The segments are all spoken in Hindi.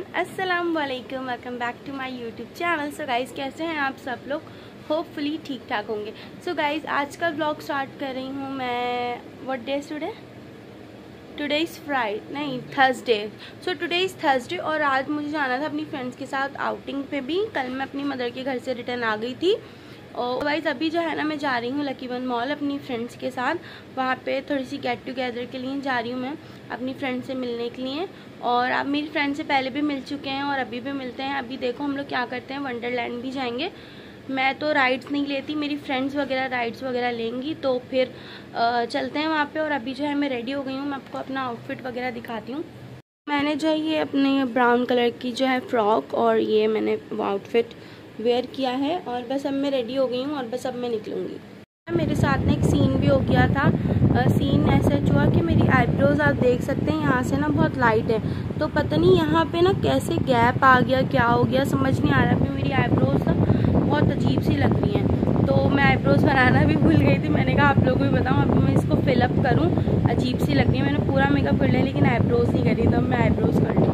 एवरीवन, अस्सलाम वालेकुम। Welcome back to my YouTube channel. So guys, कैसे हैं आप सब लोग? होपफुली ठीक ठाक होंगे। सो गाइज़, आज का व्लॉग स्टार्ट कर रही हूँ मैं। What day is today? Today is Friday, नहीं Thursday. So today is Thursday और आज मुझे जाना था अपनी फ्रेंड्स के साथ आउटिंग पे भी। कल मैं अपनी मदर के घर से रिटर्न आ गई थी और गाइस अभी जो है ना मैं जा रही हूँ लकी वन मॉल अपनी फ्रेंड्स के साथ। वहाँ पे थोड़ी सी गेट टुगेदर के लिए जा रही हूँ मैं अपनी फ्रेंड से मिलने के लिए। और आप मेरी फ्रेंड से पहले भी मिल चुके हैं और अभी भी मिलते हैं। अभी देखो हम लोग क्या करते हैं, वंडरलैंड भी जाएंगे। मैं तो राइड्स नहीं लेती, मेरी फ्रेंड्स वगैरह राइड्स वगैरह लेंगी, तो फिर चलते हैं वहाँ पे। और अभी जो है मैं रेडी हो गई हूँ, मैं आपको अपना आउटफिट वगैरह दिखाती हूँ। मैंने जो है ये अपने ब्राउन कलर की जो है फ्रॉक और ये मैंने वो आउटफिट वेयर किया है और बस अब मैं रेडी हो गई हूँ और बस अब मैं निकलूँगी। मेरे साथ ना एक सीन भी हो गया था। सीन ऐसा हुआ कि मेरी आईब्रोज आप देख सकते हैं यहाँ से ना बहुत लाइट है, तो पता नहीं यहाँ पे ना कैसे गैप आ गया, क्या हो गया समझ नहीं आ रहा। अभी मेरी आईब्रोज ना बहुत अजीब सी लग रही हैं, तो मैं आईब्रोज बनाना भी भूल गई थी। मैंने कहा आप लोगों को भी बताऊँ, अभी मैं इसको फिलअप करूँ। अजीब सी लग रही है, मैंने पूरा मेकअप कर लिया लेकिन आईब्रोज नहीं करी, तो मैं आईब्रोज कर लूँ।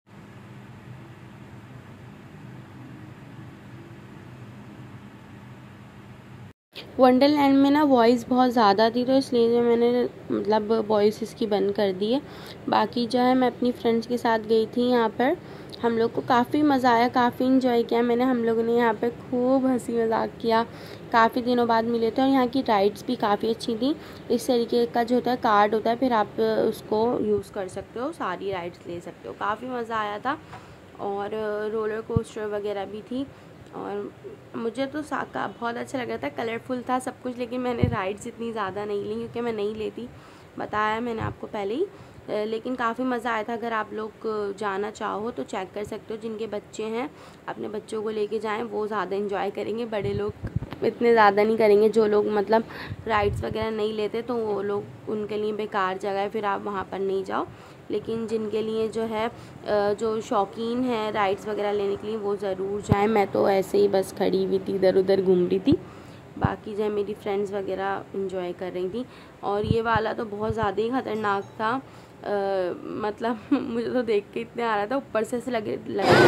वंडरलैंड में ना वॉइस बहुत ज़्यादा थी, तो इसलिए जो मैंने मतलब वॉइस इसकी बंद कर दी है। बाकी जो है मैं अपनी फ्रेंड्स के साथ गई थी यहाँ पर। हम लोग को काफ़ी मज़ा आया, काफ़ी इंजॉय किया मैंने। हम लोगों ने यहाँ पे खूब हंसी मजाक किया, काफ़ी दिनों बाद मिले थे। और यहाँ की राइड्स भी काफ़ी अच्छी थी। इस तरीके का जो होता है कार्ड होता है, फिर आप उसको यूज़ कर सकते हो, सारी राइड्स ले सकते हो। काफ़ी मज़ा आया था और रोलर कोस्टर वगैरह भी थी और मुझे तो साका बहुत अच्छा लग रहा था, कलरफुल था सब कुछ। लेकिन मैंने राइड्स इतनी ज़्यादा नहीं ली क्योंकि मैं नहीं लेती, बताया मैंने आपको पहले ही। लेकिन काफ़ी मज़ा आया था। अगर आप लोग जाना चाहो तो चेक कर सकते हो। जिनके बच्चे हैं अपने बच्चों को लेके जाएं, वो ज़्यादा इंजॉय करेंगे। बड़े लोग इतने ज़्यादा नहीं करेंगे। जो लोग मतलब राइड्स वगैरह नहीं लेते तो वो लोग, उनके लिए बेकार जगह है, फिर आप वहाँ पर नहीं जाओ। लेकिन जिनके लिए जो है जो शौकीन है राइड्स वगैरह लेने के लिए, वो ज़रूर जाएं। मैं तो ऐसे ही बस खड़ी हुई थी, इधर उधर घूम रही थी। बाकी जो है मेरी फ्रेंड्स वगैरह इंजॉय कर रही थी। और ये वाला तो बहुत ज़्यादा ही ख़तरनाक था। मतलब मुझे तो देख के इतने आ रहा था, ऊपर से ऐसे लगे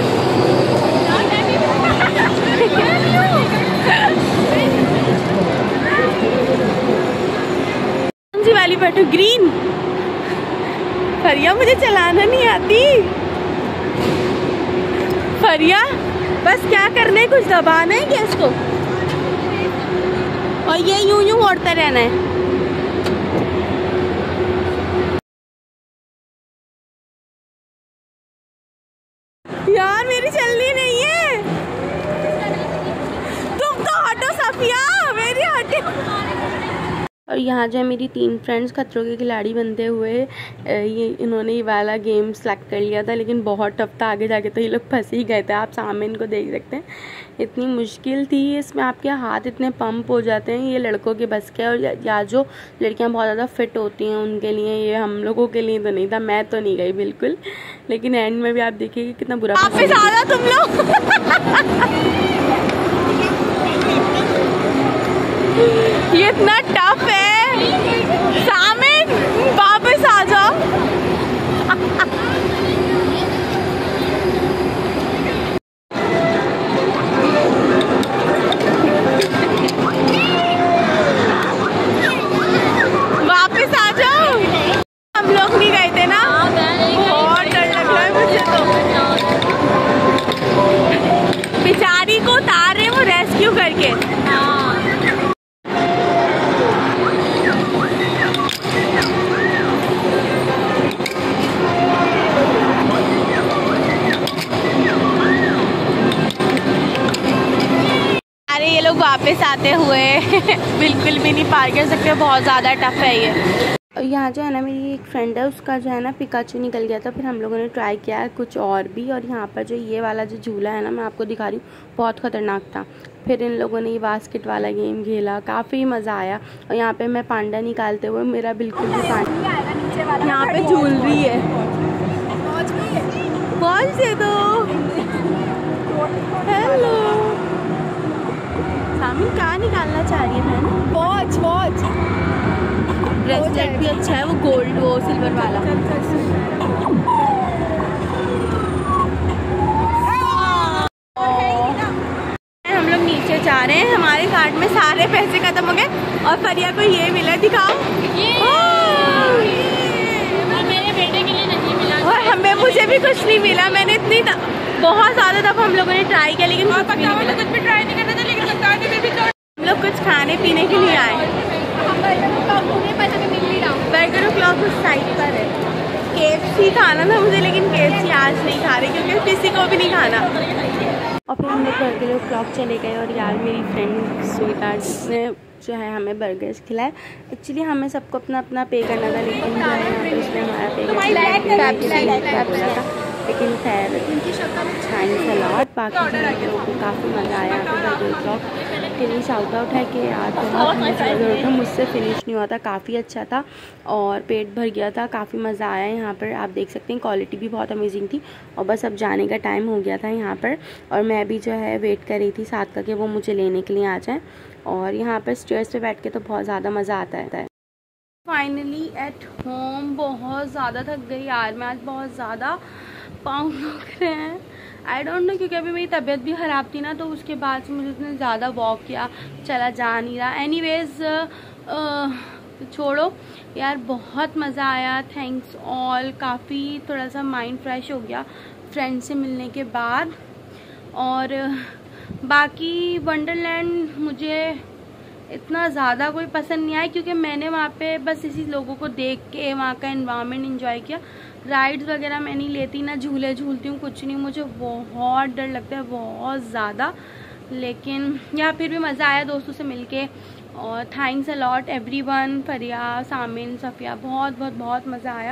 कौन सी वाली बैठो? ग्रीन। फरिया मुझे चलाना नहीं आती। फरिया बस क्या करना है, कुछ दबाना है गैस को और ये यूं यूं ओढ़ता रहना है। यार मेरी चलनी नहीं है, तुम तो हटो सफिया, मेरी हटे। और यहाँ जो है मेरी 3 फ्रेंड्स खतरों के खिलाड़ी बनते हुए इन्होंने ये वाला गेम सेलेक्ट कर लिया था, लेकिन बहुत टफ था। आगे जाके तो ये लोग फंस ही गए थे। आप सामने इनको देख सकते हैं, इतनी मुश्किल थी। इसमें आपके हाथ इतने पंप हो जाते हैं, ये लड़कों के बस के। और या जो लड़कियां बहुत ज़्यादा फिट होती हैं उनके लिए, ये हम लोगों के लिए तो नहीं था। मैं तो नहीं गई बिल्कुल, लेकिन एंड में भी आप देखिए कितना बुरा तुम लोग ये इतना टफ है। सामिन वापस आ जाओ। वापस आ जाओ। हम लोग नहीं गए थे ना, बहुत डर लग रहा है मुझे तो। बेचारी को उतार रहे वो रेस्क्यू करके। ये लोग वापस आते हुए बिल्कुल भी नहीं पार कर सकते, बहुत ज़्यादा टफ है ये। यहाँ जो है ना मेरी एक फ्रेंड है, उसका जो है ना पिकाचू निकल गया था। फिर हम लोगों ने ट्राई किया कुछ और भी। और यहाँ पर जो ये वाला जो झूला है ना, मैं आपको दिखा रही हूँ, बहुत ख़तरनाक था। फिर इन लोगों ने ये बास्केट वाला गेम खेला, काफ़ी मज़ा आया। और यहाँ पे मैं पांडा निकालते हुए, मेरा बिल्कुल भी पांडा यहाँ पे झूल रही है। पहुँच दे दो। हेलो सामिन, कहाँ निकालना चाह रही है बहन? वॉच ब्रेसलेट भी अच्छा है, वो गोल्ड वो सिल्वर वाला। सारे पैसे खत्म हो गए और फरिया को ये मिला, दिखाओ। मेरे बेटे के लिए नहीं मिला और हमें मुझे भी कुछ नहीं मिला। मैंने इतनी बहुत ज़्यादा दफ़ा हम लोगों ने ट्राई किया लेकिन कुछ भी ट्राई नहीं करना था, लेकिन हम लोग कुछ खाने पीने के लिए आए। बर्गर क्लॉक उस साइड पर है। KFC खाना था मुझे, लेकिन KFC आज नहीं खा रहे क्योंकि किसी को भी नहीं खाना। और फिर हम लोग बर्गर क्लॉक चले गए और यार मेरी फ्रेंड स्वीट आर्ट ने जो है हमें बर्गर्स खिलाए। एक्चुअली हमें सबको अपना अपना पे करना था, लेकिन जो है यहाँ पे उसने हमारा पे बोला था, लेकिन खैर थैंक्स अ लॉट। बाकी लोगों को काफ़ी मज़ा आया बर्गर क्लॉक के लिए। शाउट आउट है कि यार बहुत मज़ा था, मुझसे फिनिश नहीं हुआ था, काफ़ी अच्छा था और पेट भर गया था, काफ़ी मज़ा आया। यहाँ पर आप देख सकते हैं क्वालिटी भी बहुत अमेजिंग थी। और बस अब जाने का टाइम हो गया था यहाँ पर, और मैं भी जो है वेट कर रही थी साथ का कि वो मुझे लेने के लिए आ जाए। और यहाँ पर स्टेयर्स पे बैठ के तो बहुत ज़्यादा मज़ा आता है। Finally at home. बहुत ज़्यादा थक गई यार मैं आज, बहुत ज़्यादा पाँव दुख रहे हैं। आई डोंट नो, क्योंकि अभी मेरी तबीयत भी ख़राब थी ना, तो उसके बाद से मुझे इतना ज़्यादा वॉक किया, चला जा नहीं रहा। एनीवेज छोड़ो यार, बहुत मज़ा आया। Thanks all. काफ़ी थोड़ा सा माइंड फ्रेश हो गया फ्रेंड से मिलने के बाद। और बाकी वंडरलैंड मुझे इतना ज़्यादा कोई पसंद नहीं आया, क्योंकि मैंने वहाँ पे बस इसी लोगों को देख के वहाँ का एनवायरनमेंट एंजॉय किया। राइड्स वगैरह मैं नहीं लेती, ना झूले झूलती हूँ, कुछ नहीं। मुझे बहुत डर लगता है, बहुत ज़्यादा। लेकिन यहाँ फिर भी मज़ा आया दोस्तों से मिलके। और thanks a lot everyone, Fariya, Samin, Safia, बहुत बहुत बहुत मज़ा आया।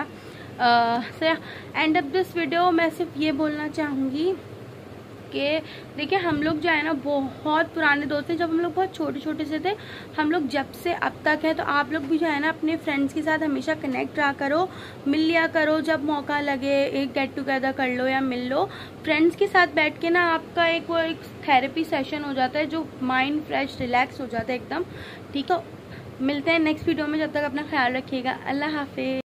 एंड ऑफ दिस वीडियो मैं सिर्फ ये बोलना चाहूँगी कि देखिए हम लोग जो है ना बहुत पुराने दोस्त हैं। जब हम लोग बहुत छोटे छोटे से थे, हम लोग जब से अब तक है, तो आप लोग भी जो है ना अपने फ्रेंड्स के साथ हमेशा कनेक्ट रहा करो, मिल लिया करो। जब मौका लगे एक गेट टुगेदर कर लो या मिल लो फ्रेंड्स के साथ बैठ के ना, आपका एक थेरेपी सेशन हो जाता है, जो माइंड फ्रेश रिलैक्स हो जाता है एकदम। ठीक है, मिलते हैं नेक्स्ट वीडियो में। जब तक अपना ख्याल रखिएगा। अल्लाह हाफिज।